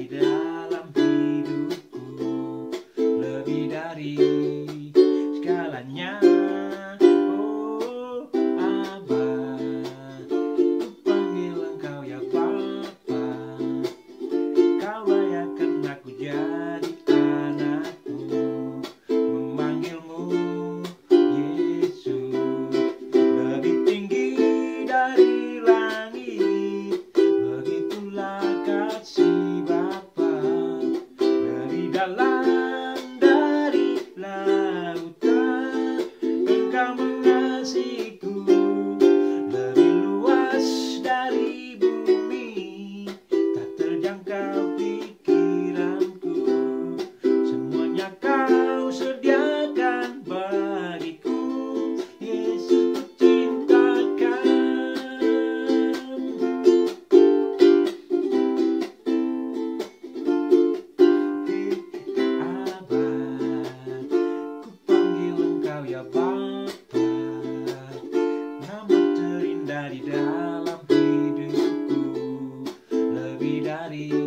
di dalam hidupku, lebih dari segalanya. Oh Aba, ku panggil Engkau ya Bapa. Kau layakkan aku jadi anakmu, memanggilmu Yesus. Lebih tinggi dari langit, begitulah kasih Bapa. Dari dalam, dari lautan, Engkau mengasihiku. Lebih luas dari bumi, tak terjangkau pikiranku. Semuanya Kau sediakan bagiku. Yesus, ku cintakan. Aba, ku panggil Engkau ya Bapa. Nama terindah di dalam hidupku, lebih dari